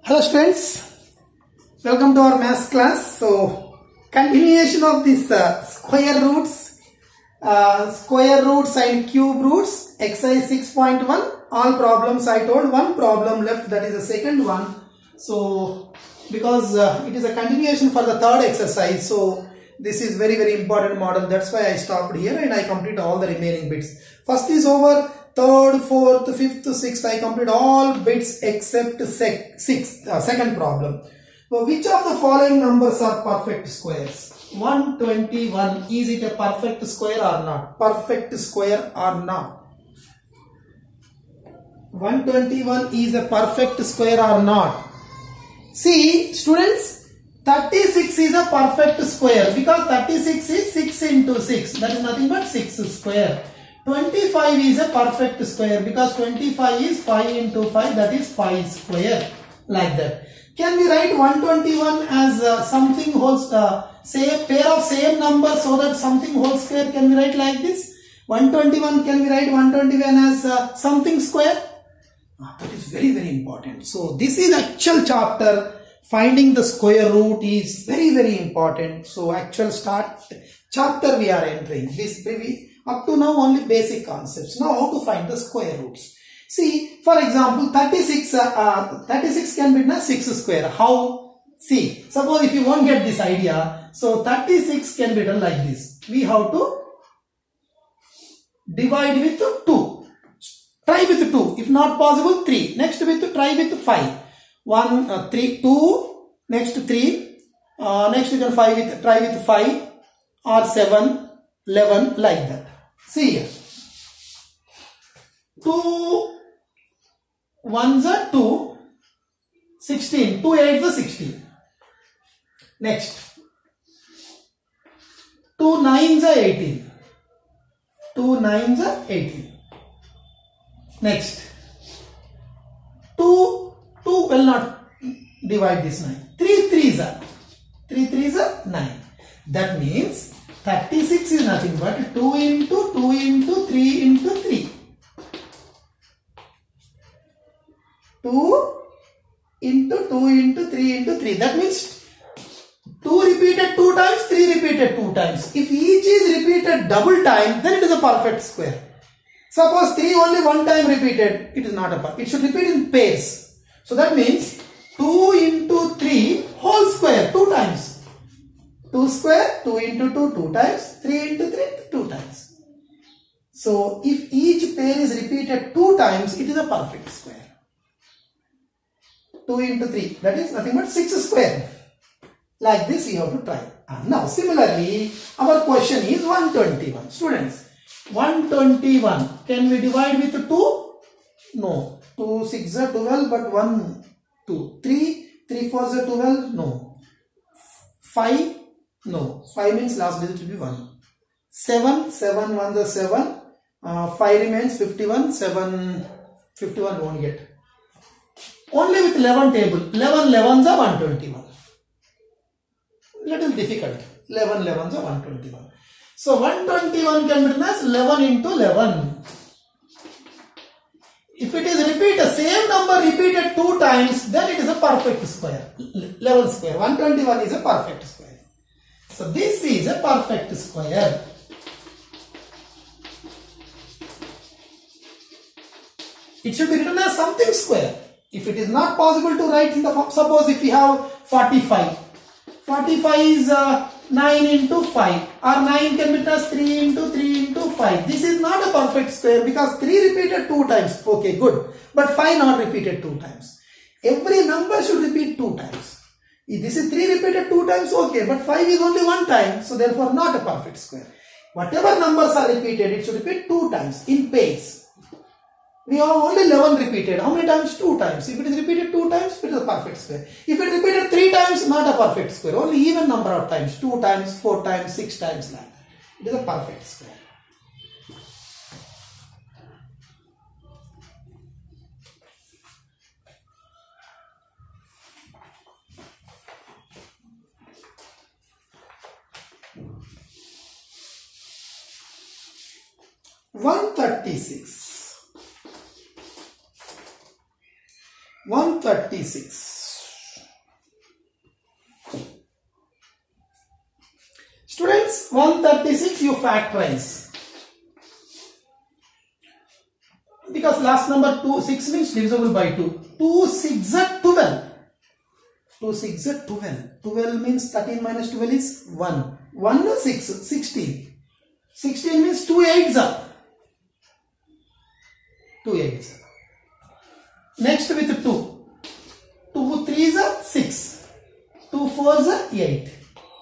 Hello students, welcome to our maths class. So continuation of this square roots and cube roots, exercise 6.1. all problems I told, one problem left, that is the second one. So because it is a continuation for the third exercise, so this is very important model, that's why I stopped here and I complete all the remaining bits. First is over. Third, fourth, fifth, sixth, I complete all bits except second problem. So which of the following numbers are perfect squares? 121, is it a perfect square or not? Perfect square or not? 121 is a perfect square or not? See students, 36 is a perfect square because 36 is 6 into 6, that is nothing but 6 square. 25 is a perfect square because 25 is 5 into 5, that is 5 square, like that. Can we write 121 as something whole, say pair of same numbers so that something whole square? Can we write like this? 121, can we write 121 as something square? That is very important. So this is actual chapter. Finding the square root is very important. So actual start chapter we are entering. This up to now only basic concepts. Now how to find the square roots. See, for example, 36 can be written as 6 square. How? See, suppose if you won't get this idea, so 36 can be written like this. We have to divide with 2. Try with 2. If not possible, 3. Next try with 5. 1, 3, 2. Next 3. Next you can try with 5 or 7, 11, like that. See here. 2 1s are 2, 16. 2 8s are 16. Next. 2 9s are 18. 2 9s are 18. Next. 2 will not divide this 9. 3 3s are 9. That means 36 is nothing but 2 into 2 into 3 into 3. 2 into 2 into 3 into 3. That means 2 repeated 2 times, 3 repeated 2 times. If each is repeated double time, then it is a perfect square. Suppose 3 only one time repeated, it is not a perfect. It should repeat in pairs. So that means 2 into 3 whole square 2 times. 2 square, 2 into 2, 2 times, 3 into 3, 2 times. So, if each pair is repeated 2 times, it is a perfect square. 2 into 3, that is nothing but 6 square. Like this you have to try. And now, similarly, our question is 121. Students, 121, can we divide with 2? No. 2 6s are 12, but 1, 2, 3, 3 4s are 12, no. 5, no, 5 means last digit will be 1. 7, 7 1s are 7. 5 remains 51. 51 won't get. Only with 11 table. 11 11s are 121. Little difficult. 11 11s are 121. So 121 can be written as 11 into 11. If it is repeated, same number repeated 2 times, then it is a perfect square. 11 square. 121 is a perfect square. So this is a perfect square. It should be written as something square. If it is not possible to write in the form, suppose if we have 45. 45 is 9 into 5, or 9 can be written as 3 into 3 into 5. This is not a perfect square because 3 repeated 2 times. Okay, good. But 5 not repeated 2 times. Every number should repeat 2 times. If this is 3 repeated 2 times, okay, but 5 is only 1 time, so therefore not a perfect square. Whatever numbers are repeated, it should repeat 2 times in pairs. We have only 11 repeated. How many times? 2 times. If it is repeated 2 times, it is a perfect square. If it is repeated 3 times, not a perfect square. Only even number of times. 2 times, 4 times, 6 times like that. It is a perfect square. One 136. 136 you factorize. Because last number 2, 6 means divisible by 2. 2 6 are 12. 2 6 are 12. 12 means 13 minus 12 is 1. 1 is 6, 16. 16 means 2 8s are. 2 8s are. Next with 2. 2 3s are 6. 2 4s are 8.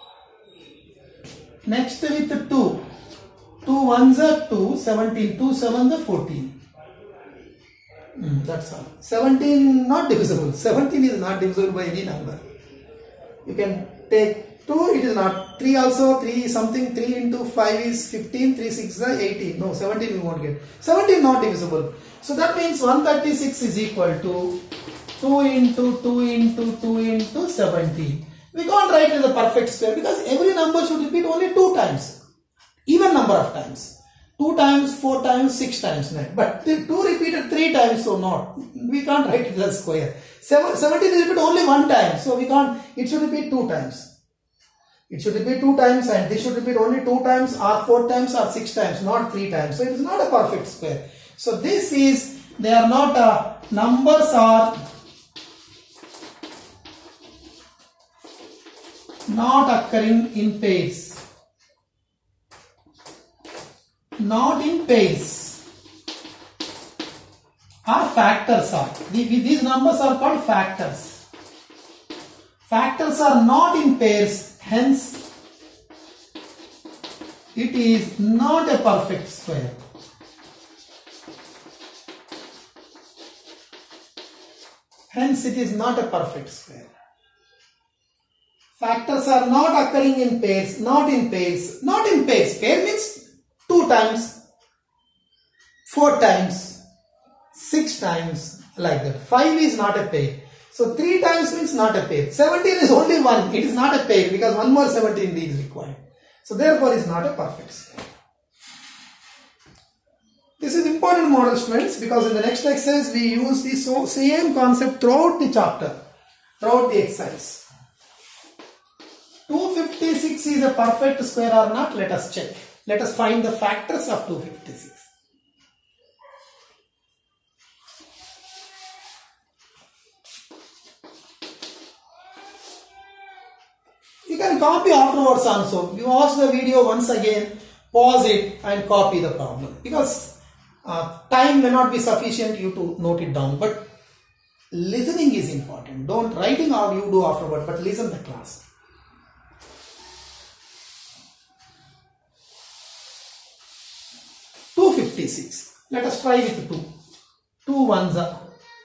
Next with 2. 2 1s are 2, 17. 2 7s are 14. That's all. 17 not divisible. 17 is not divisible by any number. You can take 2, it is not. 3 also, 3 something, 3 into 5 is 15, 3 6 is 18. No, 17 we won't get. 17 not divisible. So that means 136 is equal to 2 into 2 into 2 into 17. We can't write it as a perfect square because every number should repeat only 2 times. Even number of times. 2 times, 4 times, 6 times. But 2 repeated 3 times, so not. We can't write it as square. 17 is repeated only 1 time, so we can't. It should repeat 2 times. It should repeat 2 times and this should repeat only 2 times or 4 times or 6 times, not 3 times. So it is not a perfect square. So this is, they are not, numbers are not occurring in pairs. Not in pairs. Or factors are. These numbers are called factors. Factors are not in pairs, hence it is not a perfect square. Hence it is not a perfect square. Factors are not occurring in pairs, not in pairs, not in pairs. Pair means 2 times, 4 times, 6 times, like that. 5 is not a pair. So 3 times means not a pair. 17 is only 1. It is not a pair because 1 more 17 is required. So therefore it is not a perfect square. This is important model, students, because in the next exercise we use the same concept throughout the chapter, throughout the exercise. 256 is a perfect square or not? Let us check. Let us find the factors of 256. You can copy afterwards also. You watch the video once again, pause it and copy the problem. Because time may not be sufficient you to note it down. But listening is important. Don't writing out you do afterward, but listen the class. Let us try with 2. 2 1s are.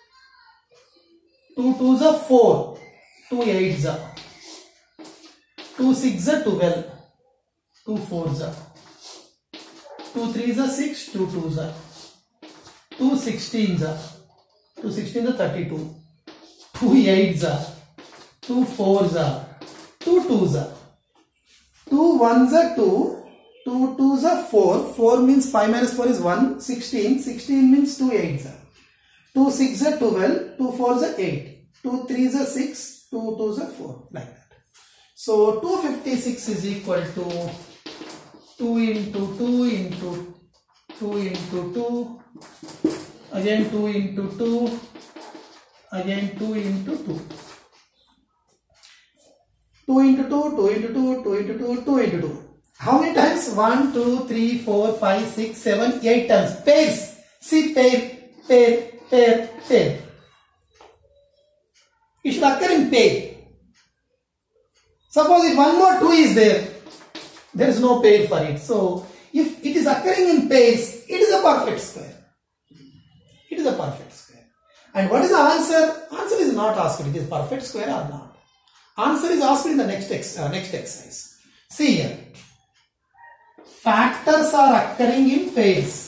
2 2s are 4. 2 8s are. 2 6s are 12. 2 4s are. 2 3s are 6. 2 2s are. 2 16s are. 2 16s are 32. 2 8s are. 2 4s are. 2 2s are. 2 1s are 2. 2 2s are 4. 4 means 5 minus 4 is 1. 16. 16 means 2 8s are. 2 6 are 12. 2 4s are 8. 2 3s are 6. 2 2s are 4. Like that. So 256 is equal to 2 into 2 into 2 into 2. Again 2 into 2. Again 2 into 2. 2 into 2, 2 into 2, 2 into 2, 2 into 2. How many times? 1, 2, 3, 4, 5, 6, 7, 8 times. Pairs. See, pair, pair, pair, pair. It should occur in pair. Suppose if one more 2 is there is no pair for it. So, if it is occurring in pairs, it is a perfect square. It is a perfect square. And what is the answer? Answer is not asked. It is perfect square or not. Answer is asked in the next exercise. See here. Factors are occurring in pairs.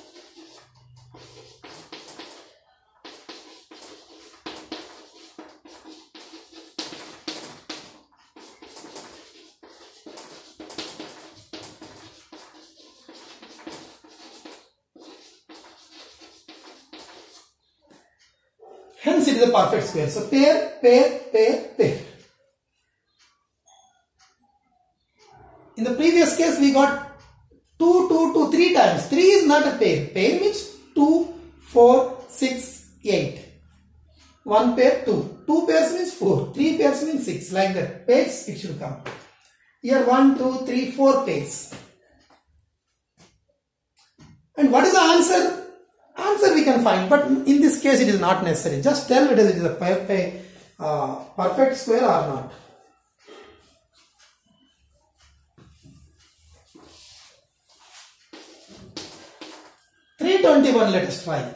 Hence it is a perfect square. So pair, pair, pair, pair. In the previous case we got 2, 2, 2, 3 times. 3 is not a pair. Pair means 2, 4, 6, 8. 1 pair 2. 2 pairs means 4. 3 pairs means 6. Like that. Pairs it should come. Here 1, 2, 3, 4 pairs. And what is the answer? Answer we can find, but in this case it is not necessary. Just tell whether it is a perfect square or not. $321, let us try.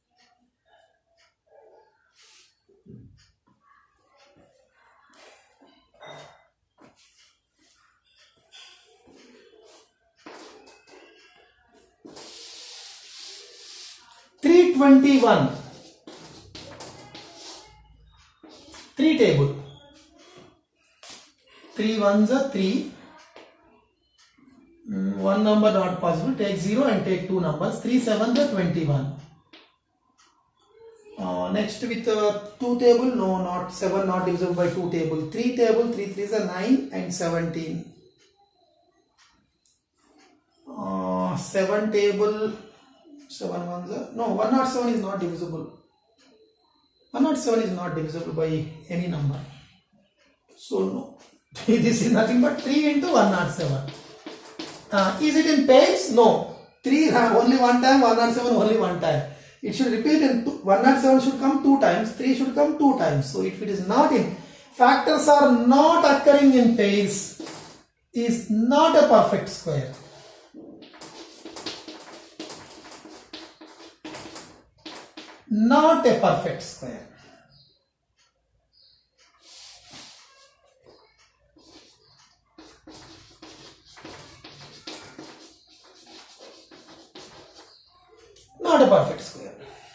$321. 3 table. 3 ones are 3. One number not possible. Take 0 and take 2 numbers. 3 sevens are 21. Next with 2 table. No, not 7 not divisible by 2 table. 3 table. 3 threes are 9 and 17. 7 table. 7 ones are, no, 107 is not divisible. 107 is not divisible by any number. So no. This is nothing but 3 into 107. Is it in pairs? No. 3 only one time, 107 only one time. It should repeat in 107 should come 2 times, 3 should come 2 times. So if it is not in, factors are not occurring in pairs, is not a perfect square. Not a perfect square. Not a perfect square.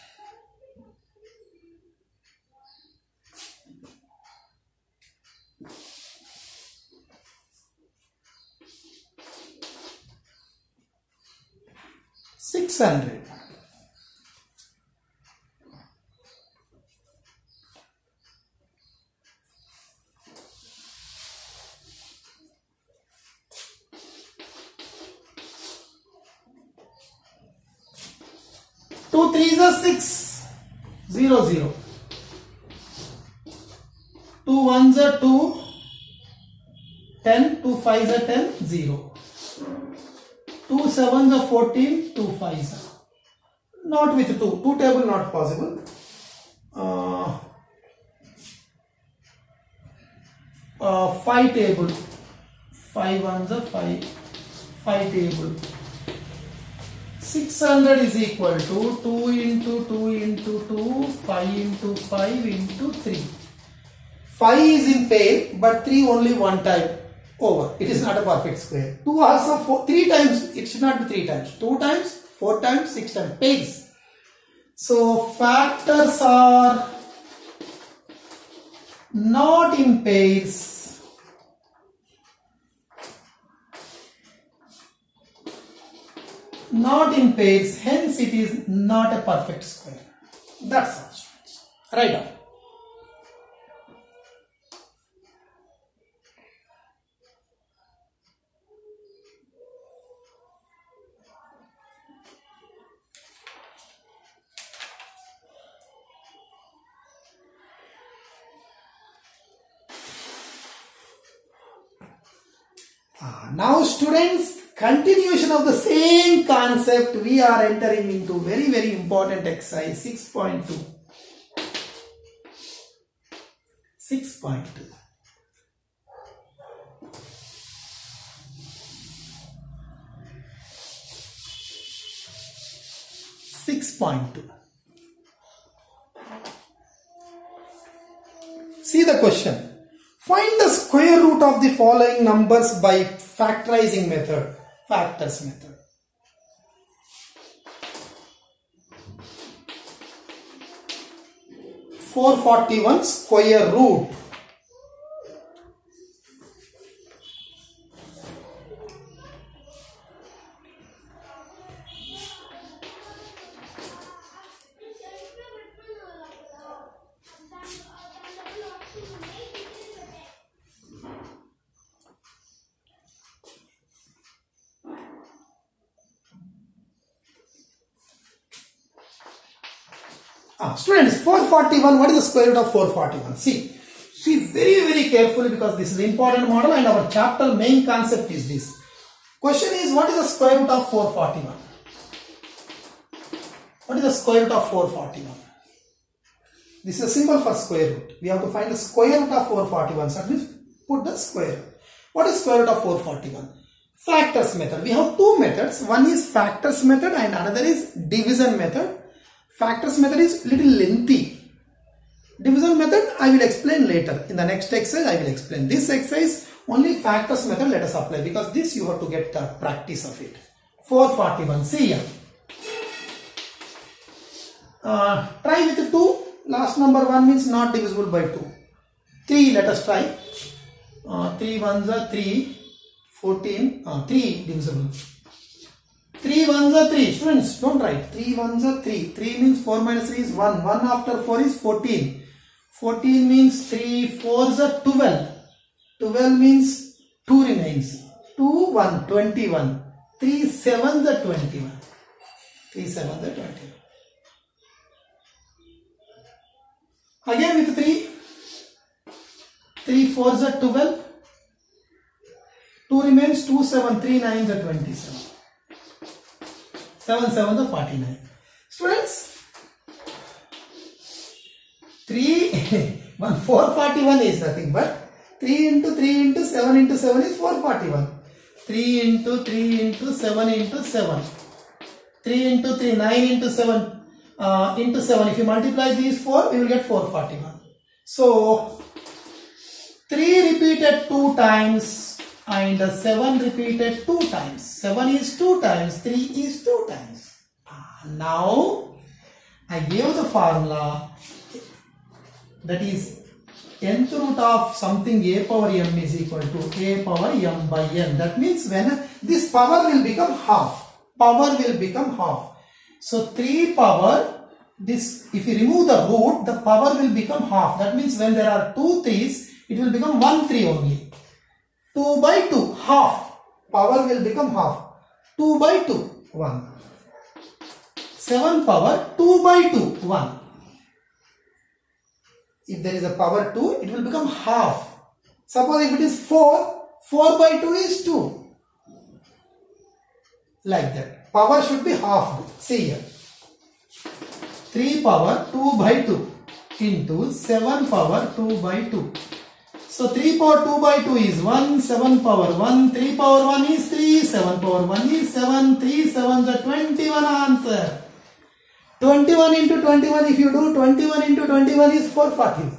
$600. Two threes are 6, 0, 0. 2 ones are 2, 10, 2 fives are 10, 0. 2 sevens are 14, 2 fives are. Not with 2, 2 table not possible. 5 table, 5 ones are 5, 5 table. 600 is equal to 2 into 2 into 2, 5 into 5 into 3. 5 is in pair, but 3 only one time. Over. It is not a perfect square. 2 also 3 times. It should not be 3 times. 2 times, 4 times, 6 times. Pairs. So factors are not in pairs. Not in pairs, hence it is not a perfect square. That's all, students. Write down. Now students, continuation of the same concept, we are entering into very, very important exercise 6.2. 6.2. See the question. Find the square root of the following numbers by factorizing method, factors method. $441 square root. Students, 441, what is the square root of 441? See very carefully, because this is the important model and our chapter main concept is this. Question is, what is the square root of 441? What is the square root of 441? This is a symbol for square root. We have to find the square root of 441. So that means put the square. What is square root of 441? Factors method. We have two methods. One is factors method and another is division method. Factors method is little lengthy. Division method I will explain later. In the next exercise I will explain. This exercise only factors method let us apply, because this you have to get the practice of it. 441. See here. Try with 2. Last number 1 means not divisible by 2. 3 let us try. 3 ones are 3. 14. 3 divisible. 3 ones are 3. Students, don't write. 3 ones are 3. 3 means 4 minus 3 is 1. 1 after 4 is 14. 14 means 3 4s are 12. 12 means 2 remains. 2 1 21. 3 7s are 21. 3 7s are 21. Again with 3. 3 4s are 12. 2 remains. 2 7. 3 9s are 27. 7 7 are 49. Students, 441 is nothing but 3 into 3 into 7 into 7 is 441. 3 into 3 into 7 into 7. 3 into 3, 9 into 7 into 7. If you multiply these 4, we will get 441. So, 3 repeated 2 times and 7 repeated 2 times. 7 is 2 times, 3 is 2 times. Now, I gave the formula, that is nth root of something a power m is equal to a power m by n. That means when this power will become half. Power will become half. So 3 power, this, if you remove the root, the power will become half. That means when there are 2 3's, it will become 1 3 only. 2 by 2, half. Power will become half. 2 by 2, 1. 7 power, 2 by 2, 1. If there is a power 2, it will become half. Suppose if it is 4, 4 by 2 is 2. Like that. Power should be half. See here. 3 power 2 by 2 into 7 power 2 by 2. So 3 power 2 by 2 is 1, 7 power 1, 3 power 1 is 3, 7 power 1 is 7, 3 7 is 21 answer. 21 into 21, if you do 21 into 21 is 441.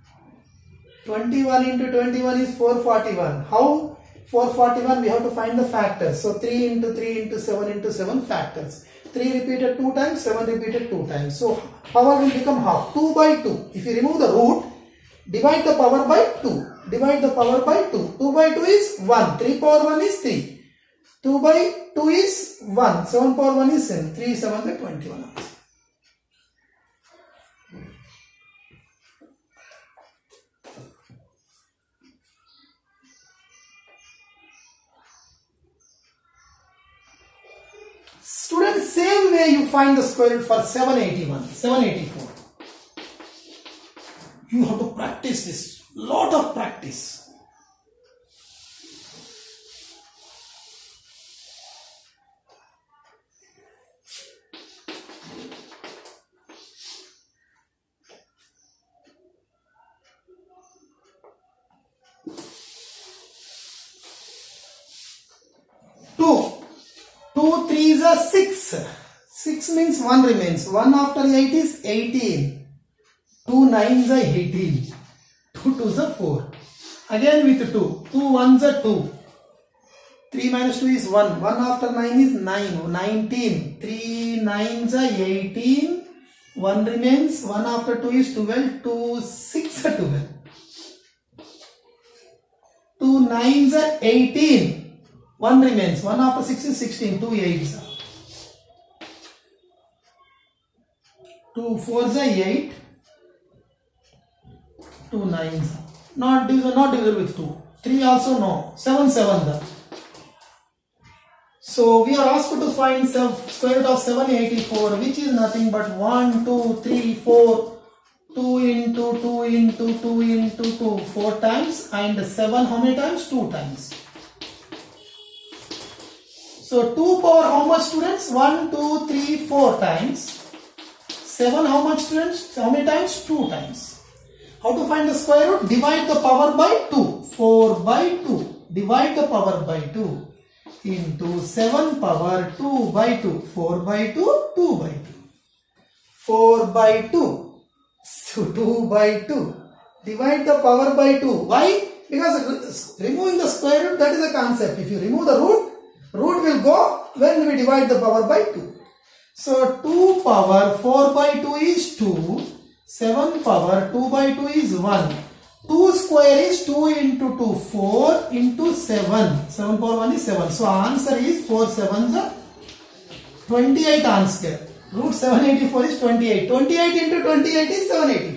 21 into 21 is 441. How? 441 we have to find the factors. So 3 into 3 into 7 into 7 factors. 3 repeated 2 times, 7 repeated 2 times. So power will become half. 2 by 2. If you remove the root, divide the power by 2. Divide the power by 2. 2 by 2 is 1. 3 power 1 is 3. 2 by 2 is 1. 7 power 1 is 7. 3 7 is 21. Students, same way you find the square root for 781, 784. You have to practice this. Lot of practice. Two threes are 6. 6 means 1 remains. 1 after 8 is 18. 2 nines are 18. 2 twos are 4. Again with 2. 2 ones are 2. 3 minus 2 is 1. 1 after 9 is 9. 19. 3 nines are 18. 1 remains. 1 after 2 is 12. 2 6 are 12. 2 nines are 18. 1 remains. 1 after 6 is 16. 2 8s are. 2 4s are 8. 2 9s are. Not divisible with 2. 3 also no. 7 7s are. So we are asked to find square root of 784, which is nothing but 1, 2, 3, 4, 2 into 2 into 2 into 2, 4 times, and 7 how many times? 2 times. So 2 power how much, students? 1, 2, 3, 4 times. 7 how much, students? How many times? 2 times. How to find the square root? Divide the power by 2. 4 by 2. Divide the power by 2. Into 7 power 2 by 2. 4 by 2, 2 by 2. 4 by 2. So 2 by 2. Divide the power by 2. Why? Because removing the square root, that is the concept. If you remove the root, root will go when we divide the power by 2. So 2 power 4 by 2 is 2. 7 power 2 by 2 is 1. 2 square is 2 into 2. 4 into 7. 7 power 1 is 7. So answer is 4 7s are 28 answer. Root 784 is 28. 28 into 28 is 784.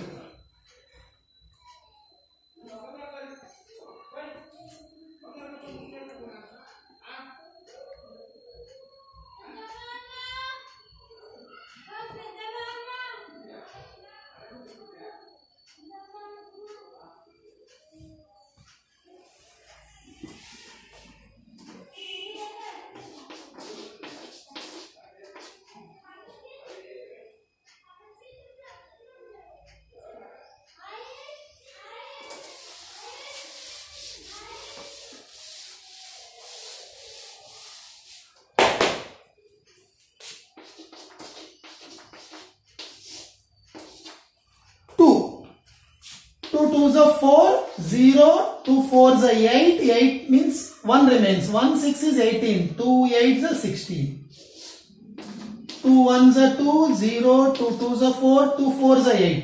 Two twos are 4, 0, 2 fours are 8, 8 means 1 remains, 1 6 is 18, 2 8s are 16, 2 1s are 2, 0, 2 2s are 4, 2 4s are 8,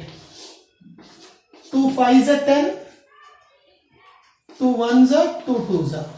2 5s are 10, 2 1s are 2 2s are,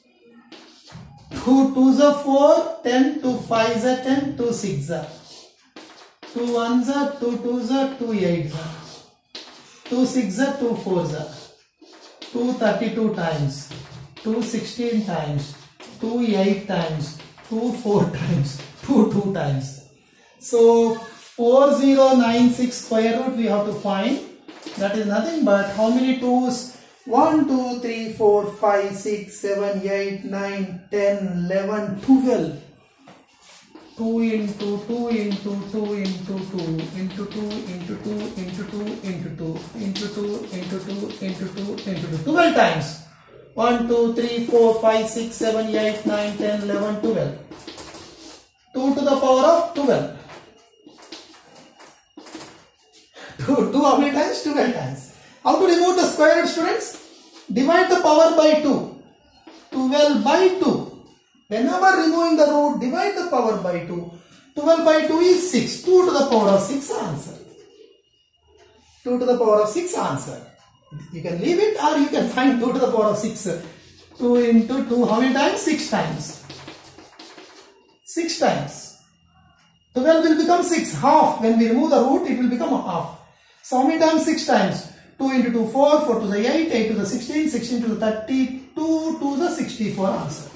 2 2s are 4, 10, 2 5s are 10, 2 6s are, 2 1s are 2 2s are 2 8s are. 2 6 are 2 4s are, 2 32 times, 2 16 times, 2 8 times, 2 4 times, 2 2 times. So 4096 square root we have to find. That is nothing but how many 2's? 1 2 3 4 5 6 7 8 9 10 11 12. 2 into 2 into 2 into 2 into 2 into 2 into 2 into 2 into 2 into 2 into 2 into 2 12 times. 1 2 3 4 5 6 7 8 9 10 11 12. 2 to the power of 12. 2 how many times? 12 times. How to remove the square root, students? Divide the power by 2. 12 by 2. Whenever removing the root, divide the power by 2. 12 by 2 is 6. 2 to the power of 6 answer. 2 to the power of 6 answer. You can leave it or you can find 2 to the power of 6. 2 into 2, how many times? 6 times. 6 times. 12 will become 6. Half. When we remove the root, it will become a half. So how many times? 6 times. 2 into 2, 4. 4 to the 8. 8 to the 16. 16 to the 32 to the 64 answer.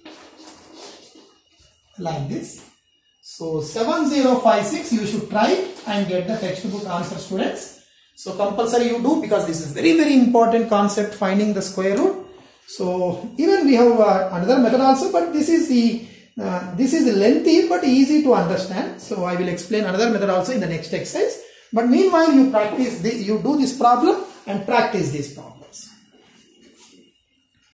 Like this. So 7056 you should try and get the textbook answer, students. So compulsory you do, because this is very important concept, finding the square root. So even we have another method also, but this is lengthy but easy to understand. So I will explain another method also in the next exercise. But meanwhile you practice you do this problem and practice this problem.